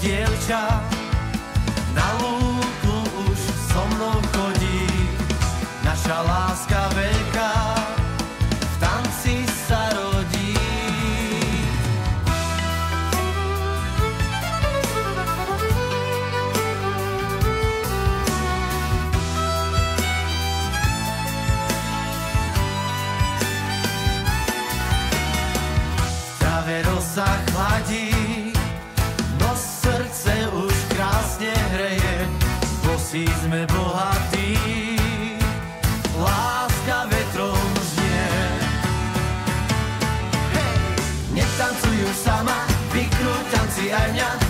dievča, na lúku už so mnou chodí. Naša láska veľká v tanci sa rodí. Rosa chladí, no srdce už krásne hreje, bosí sme bohatí, láska vetrom znie. Hej, netancujú sama, vykrúť tanci aj mňa.